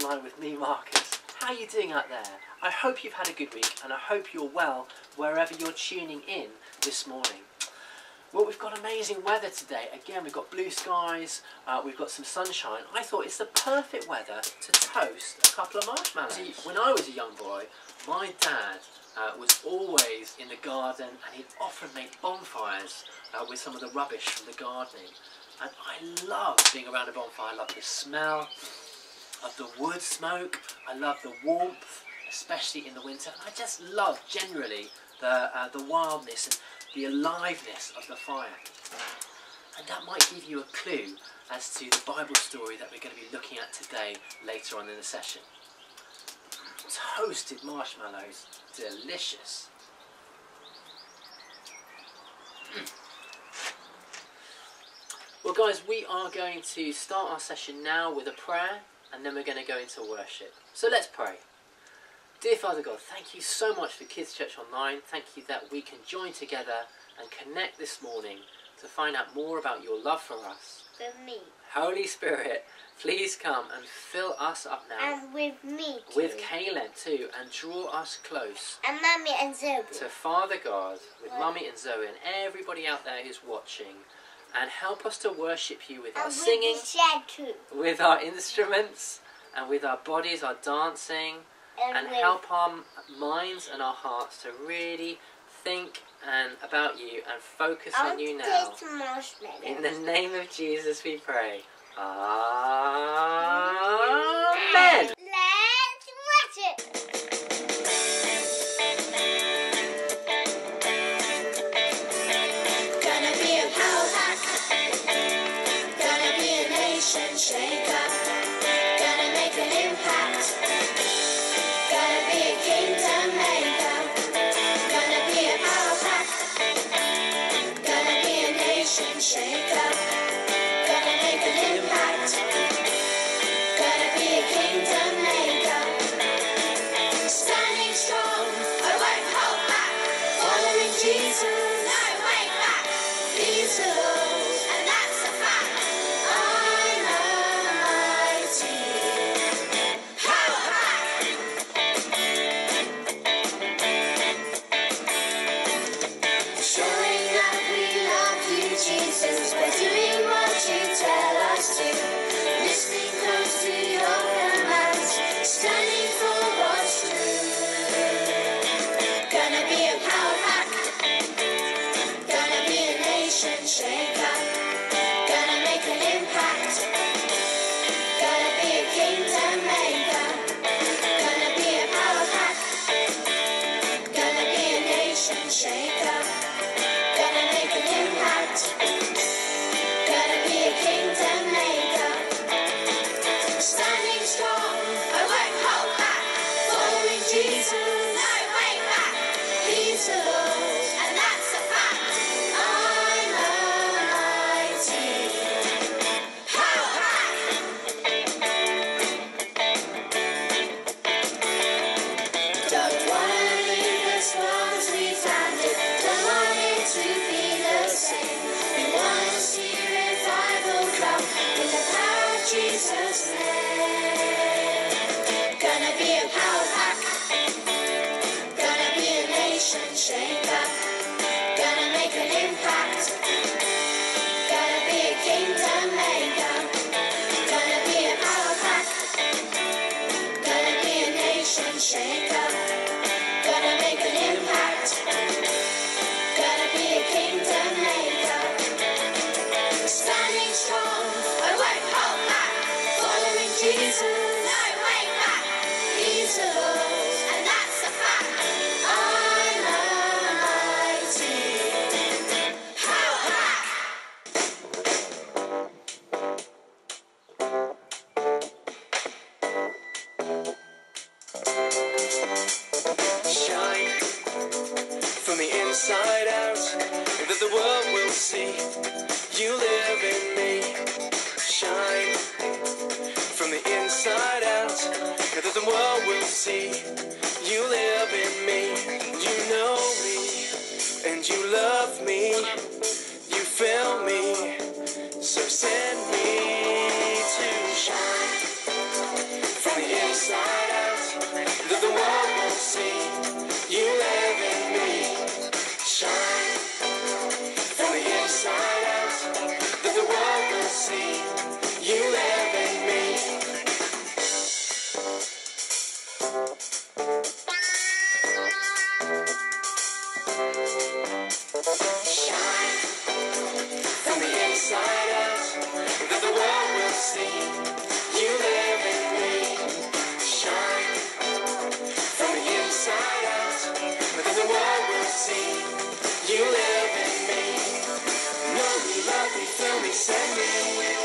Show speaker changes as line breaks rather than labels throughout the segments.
Online with me, Marcus. How are you doing out there? I hope you've had a good week and I hope you're well wherever you're tuning in this morning. Well, we've got amazing weather today. Again, we've got blue skies, we've got some sunshine. I thought it's the perfect weather to toast a couple of marshmallows. See, when I was a young boy, my dad was always in the garden and he'd often make bonfires with some of the rubbish from the gardening. And I love being around a bonfire. I love the smell of the wood smoke. I love the warmth, especially in the winter. And I just love generally the wildness and the aliveness of the fire. And that might give you a clue as to the Bible story that we're going to be looking at today later on in the session. Toasted marshmallows, delicious. Well guys, we are going to start our session now with a prayer and then we're going to go into worship. So let's pray. Dear Father God, thank you so much for Kids Church Online. Thank you that we can join together and connect this morning to find out more about your love for us.
With me.
Holy Spirit, please come and fill us up now.
And with me too.
With Caleb too, and draw us close.
And Mummy and Zoe.
To Father God, with Mummy and Zoe and everybody out there who's watching. And help us to worship you with our singing, with our instruments, and with our bodies, our dancing. And help our minds and our hearts to really think about you and focus on you now. In the name of Jesus we pray. Amen.
Let's watch it. Gonna be a power pack. Gonna be a nation shaker. Gonna make an impact. Gonna be a kingdom maker. Gonna be a power pack. Gonna be a nation shaker. Gonna make an impact. Gonna be a kingdom maker. Standing strong, I won't hold back. Following Jesus, no way back. He's the Lord, and that's a fact. I'm a mighty power pack. Showing that we love you, Jesus. We're doing what you tell us to. Listening close to your commands. Standing for what's true. Gonna be a power pack. Gonna be a nation shaker. Gonna make an impact. Gonna be a kingdom maker. Gonna be a power pack. Gonna be a nation shaker. Gonna make an impact. Gonna be a kingdom maker. Standing strong, I won't hold back. Following Jesus, no way back. He's the Lord, and that's a fact. I'm a mighty power pack. Don't wanna leave as long as we found it. Don't want it to be the same. We wanna see revival come in the power of Jesus' name. Gonna be a power pack. Gonna be a nation shaker. Gonna make an impact. Gonna be a kingdom maker. Gonna be a power pack. Gonna be a nation shaker. Gonna make an impact. Gonna be a kingdom maker. Standing strong, I won't hold back. Following Jesus, no way back. He's the Lord, and that's a fact. I'm a mighty power pack.
Shine from the inside out, that the world will see you live in me. Shine from the inside out, that the world will see you live in me. You know me and you love me, you fill me, so send me to shine from the Shine from the inside out, that the world will see you live in me. Shine from the inside out, that the world will see you live in me. Know me, love me, feel me, send me.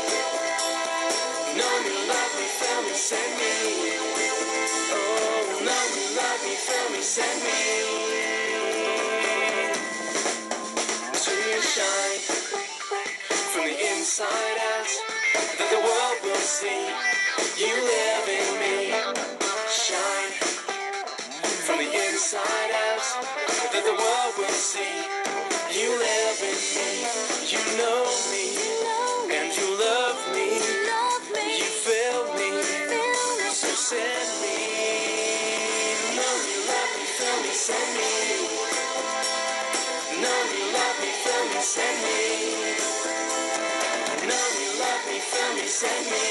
Know me, love me, feel me, send me. Oh, know me, love me, feel me, send me. To shine from the inside out, that the world will see you live in me. Shine from the inside out, that the world will see you live in me. You know me, and you love me. You feel me, so send me. Know me, love me, feel me, send me. Know me, love me, feel me, send me. Know me, love me, feel me, send me.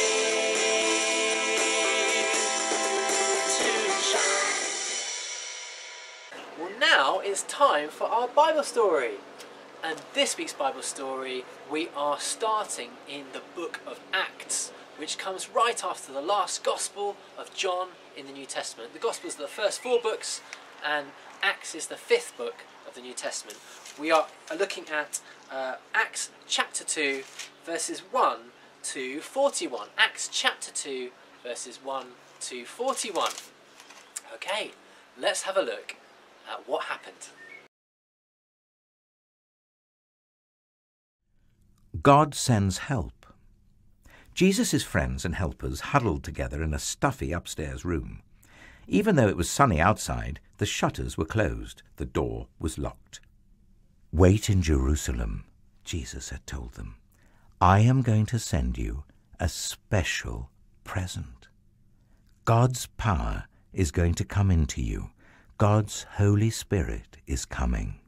To shine.
Well, now it's time for our Bible story. And this week's Bible story, we are starting in the book of Acts, which comes right after the last Gospel of John in the New Testament. The Gospels are the first 4 books, and Acts is the 5th book of the New Testament. We are looking at Acts chapter 2, verses 1 to 41. Acts chapter 2, verses 1 to 41. Okay, let's have a look at what happened.
God sends help. Jesus' friends and helpers huddled together in a stuffy upstairs room. Even though it was sunny outside, the shutters were closed, the door was locked. "Wait in Jerusalem," Jesus had told them. "I am going to send you a special present. God's power is going to come into you. God's Holy Spirit is coming."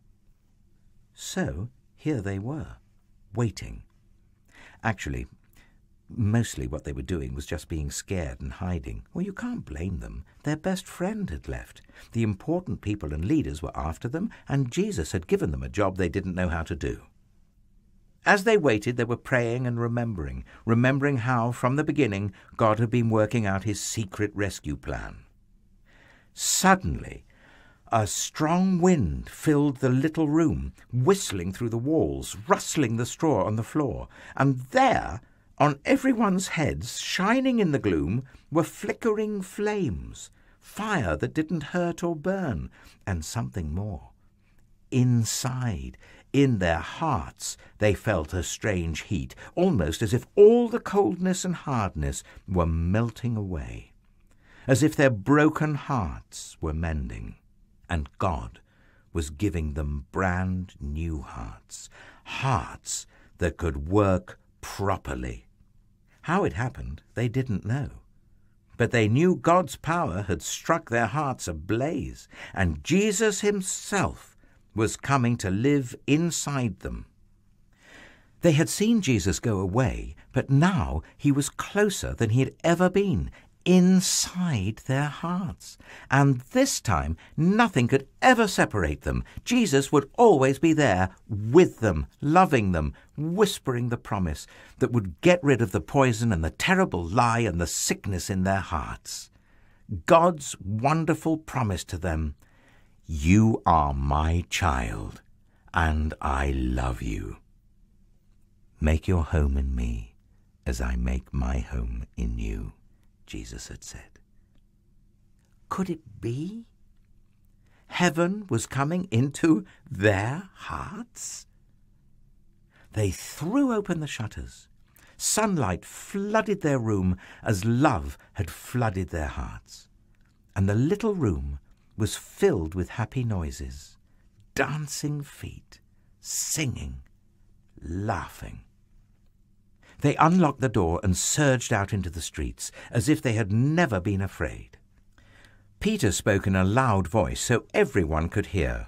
So here they were, waiting. Actually, mostly what they were doing was just being scared and hiding. Well, you can't blame them. Their best friend had left. The important people and leaders were after them, and Jesus had given them a job they didn't know how to do. As they waited, they were praying and remembering how, from the beginning, God had been working out his secret rescue plan. Suddenly, a strong wind filled the little room, whistling through the walls, rustling the straw on the floor, and there, on everyone's heads, shining in the gloom, were flickering flames, fire that didn't hurt or burn, and something more. Inside, in their hearts, they felt a strange heat, almost as if all the coldness and hardness were melting away, as if their broken hearts were mending. And God was giving them brand new hearts, hearts that could work properly. How it happened, they didn't know. But they knew God's power had struck their hearts ablaze, and Jesus himself was coming to live inside them. They had seen Jesus go away, but now he was closer than he had ever been, inside their hearts. And this time, nothing could ever separate them. Jesus would always be there with them, loving them, whispering the promise that would get rid of the poison and the terrible lie and the sickness in their hearts. God's wonderful promise to them: "You are my child, and I love you. Make your home in me as I make my home in you," Jesus had said. Could it be? Heaven was coming into their hearts? They threw open the shutters. Sunlight flooded their room as love had flooded their hearts. And the little room was filled with happy noises, dancing feet, singing, laughing. They unlocked the door and surged out into the streets, as if they had never been afraid. Peter spoke in a loud voice so everyone could hear.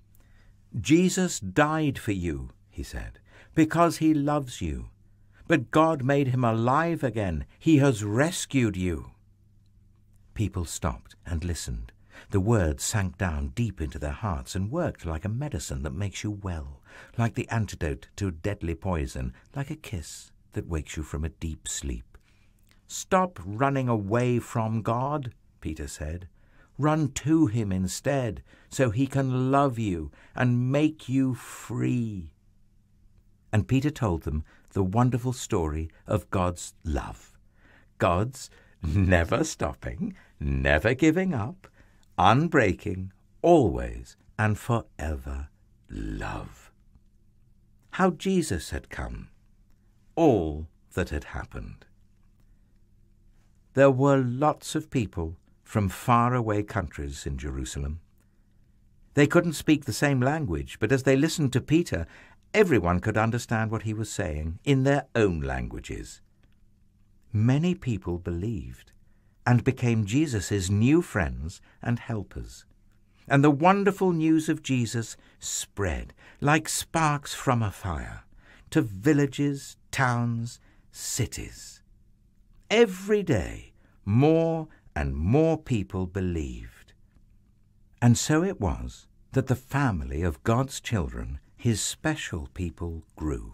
"Jesus died for you," he said, "because he loves you. But God made him alive again. He has rescued you." People stopped and listened. The words sank down deep into their hearts and worked like a medicine that makes you well, like the antidote to a deadly poison, like a kiss that wakes you from a deep sleep. "Stop running away from God," Peter said. "Run to him instead, so he can love you and make you free." And Peter told them the wonderful story of God's love. God's never stopping, never giving up, unbreaking, always and forever love. How Jesus had come, all that had happened. There were lots of people from faraway countries in Jerusalem. They couldn't speak the same language, but as they listened to Peter, everyone could understand what he was saying in their own languages. Many people believed and became Jesus' new friends and helpers. And the wonderful news of Jesus spread like sparks from a fire to villages, towns, cities. Every day, more and more people believed. And so it was that the family of God's children, his special people, grew.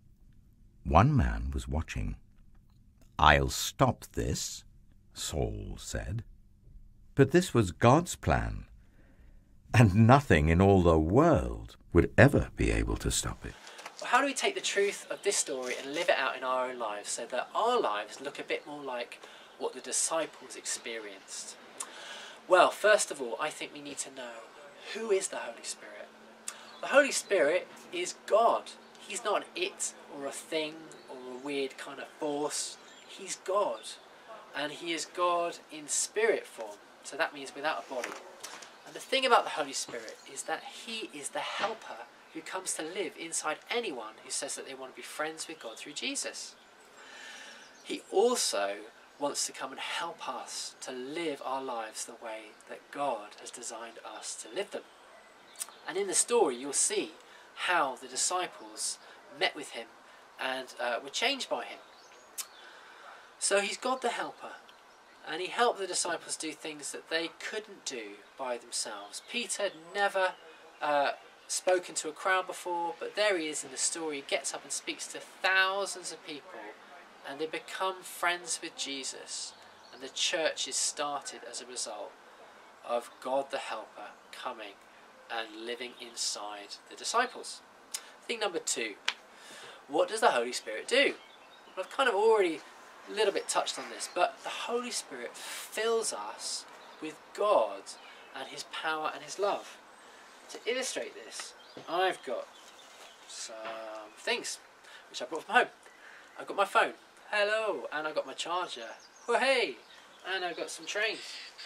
One man was watching. "I'll stop this," Saul said. But this was God's plan, and nothing in all the world would ever be able to stop it.
Well, how do we take the truth of this story and live it out in our own lives so that our lives look a bit more like what the disciples experienced? Well, first of all, I think we need to know, who is the Holy Spirit? The Holy Spirit is God. He's not an it or a thing or a weird kind of force. He's God. And he is God in spirit form. So that means without a body. And the thing about the Holy Spirit is that he is the helper who comes to live inside anyone who says that they want to be friends with God through Jesus. He also wants to come and help us to live our lives the way that God has designed us to live them. And in the story you'll see how the disciples met with him and were changed by him. So he's God the helper, and he helped the disciples do things that they couldn't do by themselves. Peter had never spoken to a crowd before, but there he is in the story. He gets up and speaks to thousands of people, and they become friends with Jesus, and the church is started as a result of God the helper coming and living inside the disciples. Thing number 2, what does the Holy Spirit do? Well, I've kind of already a little bit touched on this, but the Holy Spirit fills us with God and his power and his love. To illustrate this, I've got some things which I brought from home. I've got my phone, hello, and I've got my charger, oh hey, and I've got some trains.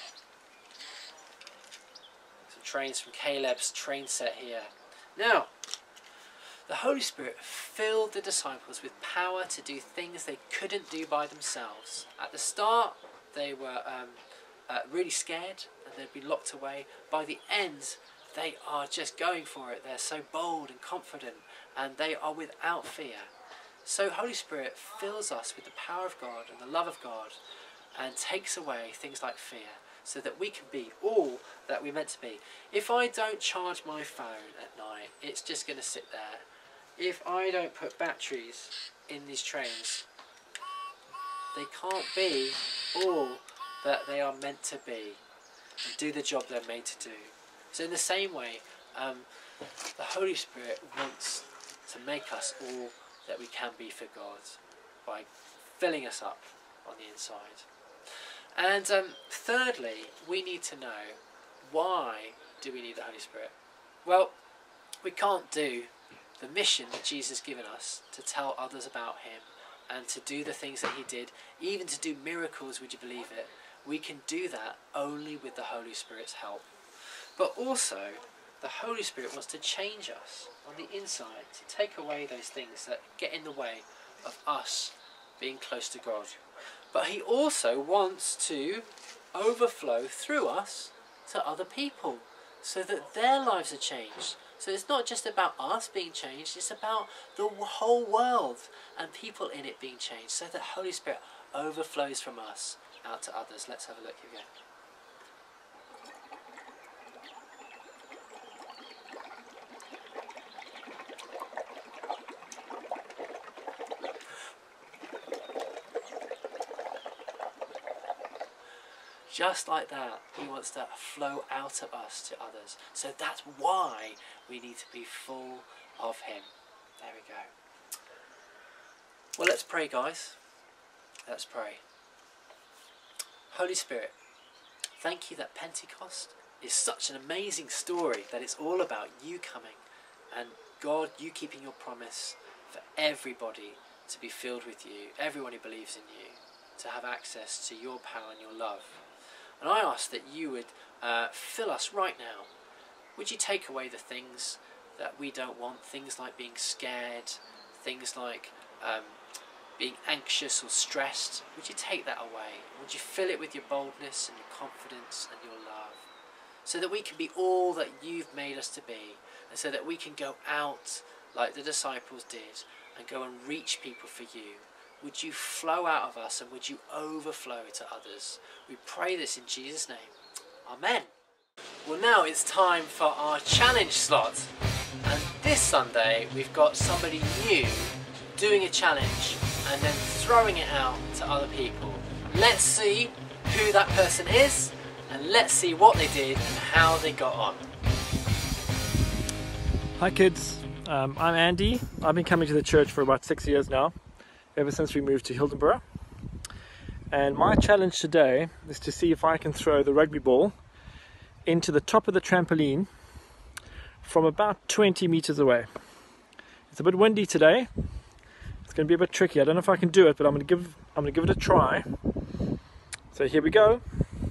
Some trains from Caleb's train set here. Now, the Holy Spirit filled the disciples with power to do things they couldn't do by themselves. At the start, they were really scared and they'd been locked away. By the end, they are just going for it. They're so bold and confident, and they are without fear. So Holy Spirit fills us with the power of God and the love of God and takes away things like fear so that we can be all that we're meant to be. If I don't charge my phone at night, it's just going to sit there. If I don't put batteries in these trains, they can't be all that they are meant to be and do the job they're made to do. So in the same way, the Holy Spirit wants to make us all that we can be for God by filling us up on the inside. And thirdly, we need to know, why do we need the Holy Spirit? Well, we can't do the mission that Jesus has given us to tell others about him and to do the things that he did, even to do miracles, would you believe it? We can do that only with the Holy Spirit's help. But also, the Holy Spirit wants to change us on the inside, to take away those things that get in the way of us being close to God. But he also wants to overflow through us to other people so that their lives are changed. So it's not just about us being changed, it's about the whole world and people in it being changed, so that Holy Spirit overflows from us out to others. Let's have a look again. just like that, he wants to flow out of us to others. So that's why we need to be full of him. There we go. Well, let's pray, guys. Let's pray. Holy Spirit, thank you that Pentecost is such an amazing story, that it's all about you coming and God, you keeping your promise for everybody to be filled with you, everyone who believes in you, to have access to your power and your love. And I ask that you would fill us right now. Would you take away the things that we don't want, things like being scared, things like being anxious or stressed? Would you take that away? Would you fill it with your boldness and your confidence and your love, so that we can be all that you've made us to be, and so that we can go out like the disciples did and go and reach people for you? Would you flow out of us, and would you overflow to others? We pray this in Jesus' name. Amen. Well, now it's time for our challenge slot. And this Sunday we've got somebody new doing a challenge and then throwing it out to other people. Let's see who that person is, and let's see what they did and how they got on.
Hi kids, I'm Andy. I've been coming to the church for about 6 years now, ever since we moved to Hildenborough. And my challenge today is to see if I can throw the rugby ball into the top of the trampoline from about 20 meters away. It's a bit windy today. It's going to be a bit tricky. I don't know if I can do it, but I'm going to give it a try. So here we go.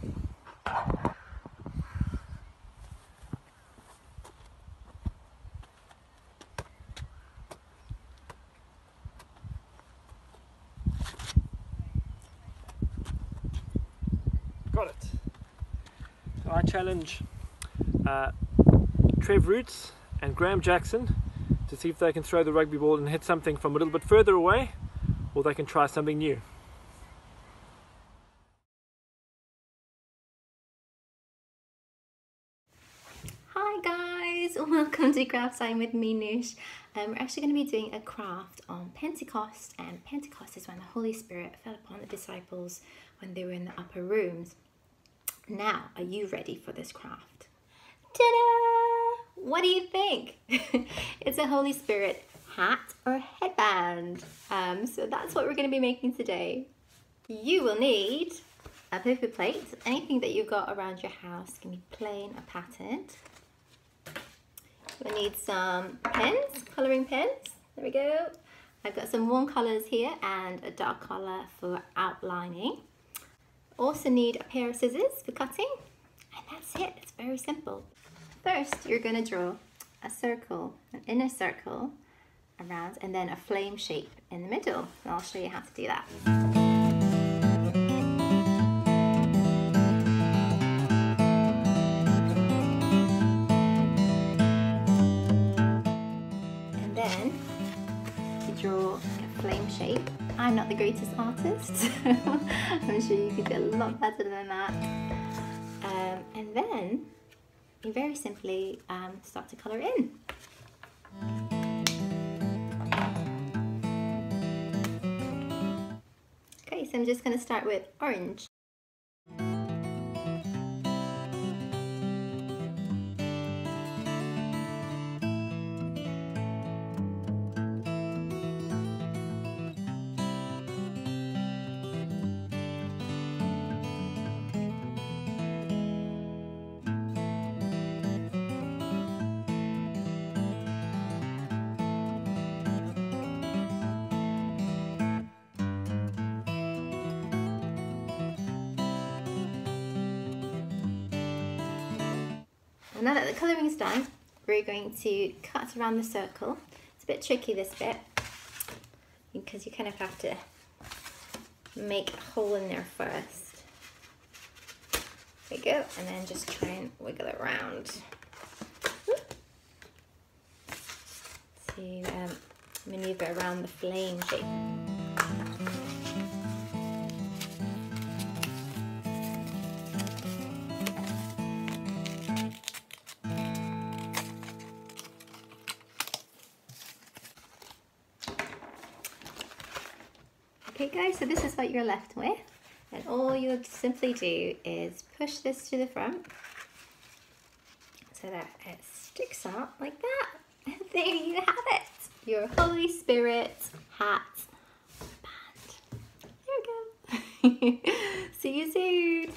Got it. So I challenge Trev Roots and Graham Jackson to see if they can throw the rugby ball and hit something from a little bit further away, or they can try something new.
Hi guys, welcome to Craft Time with me, Noosh. We're actually going to be doing a craft on Pentecost, and Pentecost is when the Holy Spirit fell upon the disciples when they were in the upper rooms. Now, are you ready for this craft? Ta-da! What do you think? It's a Holy Spirit hat or headband. So that's what we're going to be making today. You will need a paper plate. Anything that you've got around your house can be plain or patterned. We'll need some pens, colouring pens. There we go. I've got some warm colours here and a dark colour for outlining. Also need a pair of scissors for cutting, and that's it. It's very simple. First, you're going to draw a circle, an inner circle around, and then a flame shape in the middle. And I'll show you how to do that. And then you draw a flame shape. I'm not the greatest artist. I'm sure you could do a lot better than that. And then you very simply start to colour in. Okay, so I'm just going to start with orange. Now that the colouring is done, we're going to cut around the circle. It's a bit tricky, this bit, because you kind of have to make a hole in there first. There we go, and then just try and wiggle it around to manoeuvre around the flame shape. Okay guys, so this is what you're left with. And all you'll simply do is push this to the front so that it sticks out like that. And there you have it, your Holy Spirit hat band. There we go. See you soon.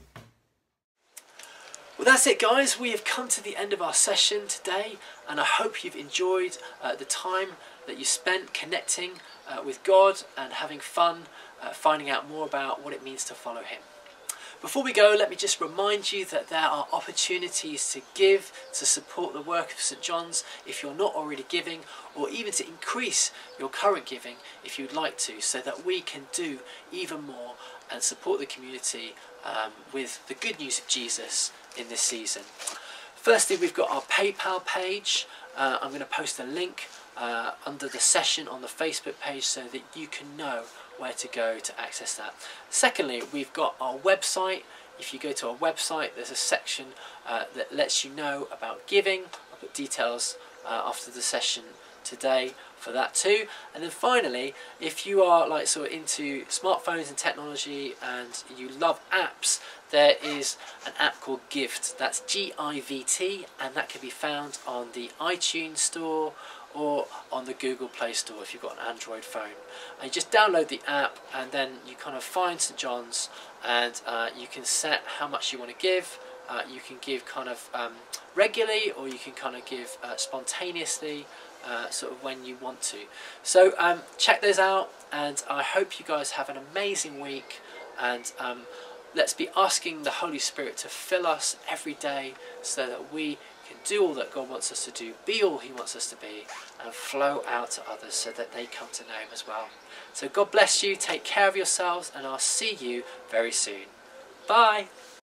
Well, that's it, guys. We have come to the end of our session today, and I hope you've enjoyed the time that you spent connecting with God and having fun, finding out more about what it means to follow Him. Before we go, let me just remind you that there are opportunities to give, to support the work of St John's if you're not already giving, or even to increase your current giving if you'd like to, so that we can do even more and support the community with the good news of Jesus in this season. Firstly, we've got our PayPal page. I'm going to post a link under the session on the Facebook page so that you can know where to go to access that. Secondly, we've got our website. If you go to our website, there's a section that lets you know about giving. I'll put details after the session today for that too. And then finally, if you are like sort of into smartphones and technology and you love apps, there is an app called Gift. That's G-I-V-T, and that can be found on the iTunes store or on the Google Play Store if you've got an Android phone. And you just download the app, and then you kind of find St John's, and you can set how much you want to give. You can give kind of regularly, or you can kind of give spontaneously, sort of when you want to. So check those out, and I hope you guys have an amazing week, and let's be asking the Holy Spirit to fill us every day so that we can do all that God wants us to do, be all He wants us to be, and flow out to others so that they come to know Him as well. So God bless you, take care of yourselves, and I'll see you very soon. Bye!